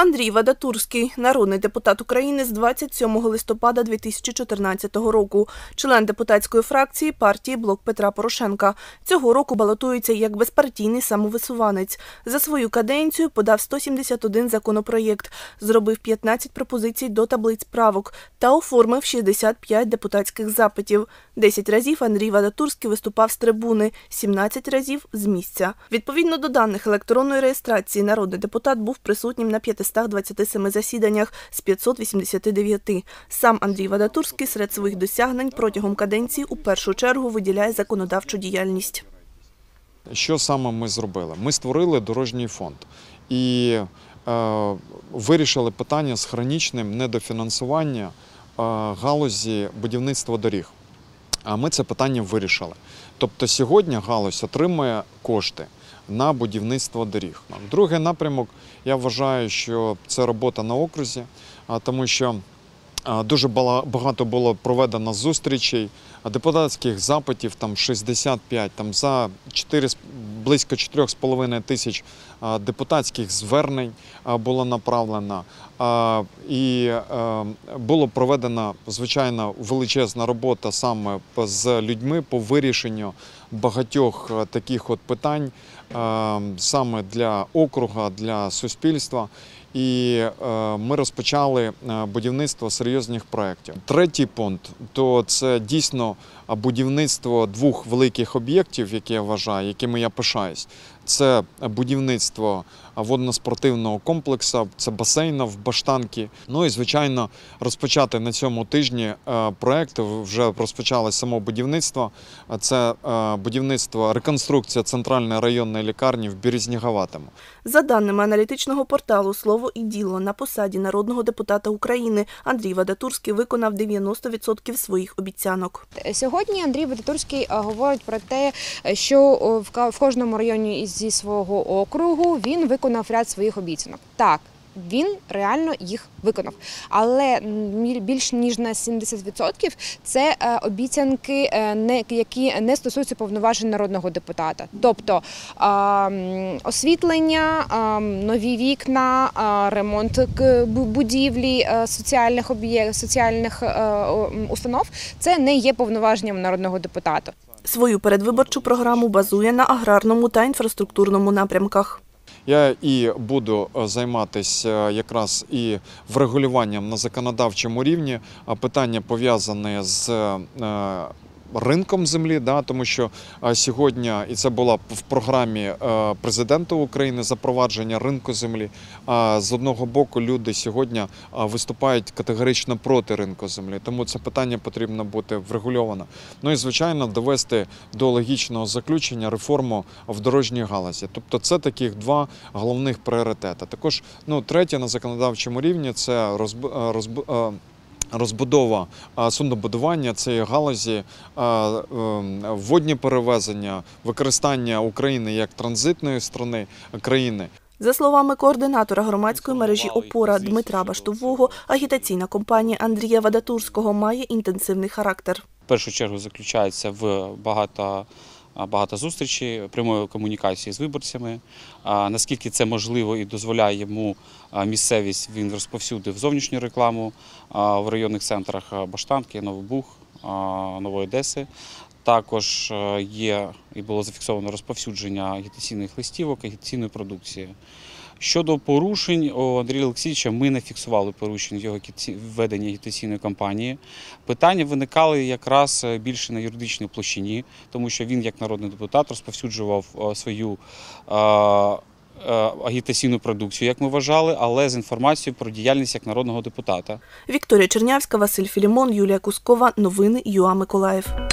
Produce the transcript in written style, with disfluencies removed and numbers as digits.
Андрій Вадатурський – народний депутат України з 27 листопада 2014 року, член депутатської фракції партії «Блок Петра Порошенка». Цього року балотується як безпартійний самовисуванець. За свою каденцію подав 171 законопроєкт, зробив 15 пропозицій до таблиць правок та оформив 65 депутатських запитів. 10 разів Андрій Вадатурський виступав з трибуни, 17 разів – з місця. Відповідно до даних електронної реєстрації, народний депутат був присутнім на 527 засіданнях з 589. Сам Андрій Вадатурський серед своїх досягнень протягом каденції у першу чергу виділяє законодавчу діяльність. Що саме ми зробили? Ми створили дорожній фонд і вирішили питання з хронічним недофінансуванням галузі будівництва доріг. А ми це питання вирішили. Тобто сьогодні галузь отримує кошти на будівництво доріг. Другий напрямок, я вважаю, що це робота на окрузі, тому що дуже багато було проведено зустрічей, депутатських запитів, там 65, там за близько 4,5 тисяч депутатських звернень було направлено. І була проведена, звичайно, величезна робота саме з людьми по вирішенню багатьох таких от питань саме для округа, для суспільства. І ми розпочали будівництво серйозних проєктів. Третій пункт – то це дійсно будівництво двох великих об'єктів, які я вважаю, якими я пишаюсь. Це будівництво водно-спортивного комплексу, це басейна в Баштанці. Ну і, звичайно, розпочати на цьому тижні проєкт, вже розпочалось само будівництво. Це будівництво, реконструкція центральної районної лікарні в Березнеговатому. За даними аналітичного порталу «Слово і діло», на посаді народного депутата України Андрій Вадатурський виконав 90% своїх обіцянок. Сьогодні Андрій Вадатурський говорить про те, що в кожному районі зі свого округу він виконав ряд своїх обіцянок. Так, він реально їх виконав. Але більш ніж на 70% це обіцянки, які не стосуються повноважень народного депутата. Тобто освітлення, нові вікна, ремонт будівлі, соціальних установ – це не є повноваженням народного депутата. Свою передвиборчу програму базує на аграрному та інфраструктурному напрямках. Я і буду займатися якраз і врегулюванням на законодавчому рівні питання пов'язані з ринком землі, тому що сьогодні, і це було в програмі президента України, запровадження ринку землі, з одного боку люди сьогодні виступають категорично проти ринку землі, тому це питання потрібно бути врегульовано. Ну і, звичайно, довести до логічного заключення реформу в дорожній галузі. Тобто це таких два головних пріоритети. Також, третє на законодавчому рівні – це розбудова суднобудування цієї галузі, водні перевезення, використання України як транзитної країни. За словами координатора громадської мережі «Опора» Дмитра Баштового, агітаційна кампанія Андрія Вадатурського має інтенсивний характер. В першу чергу заключається в багато зустрічей, прямої комунікації з виборцями. Наскільки це можливо і дозволяє йому місцевість, він розповсюдив зовнішню рекламу в районних центрах Баштанки, Новий Буг, Нової Одеси. Також є і було зафіксовано розповсюдження агітаційних листівок, агітаційної продукції. Щодо порушень, у Андрія Олексійовича ми не фіксували порушень в його веденні агітаційної кампанії. Питання виникали якраз більше на юридичній площині, тому що він, як народний депутат, розповсюджував свою агітаційну продукцію, як ми вважали, але з інформацією про діяльність як народного депутата. Вікторія Чернявська, Василь Філімон, Юлія Кускова. Новини ЮА Миколаїв.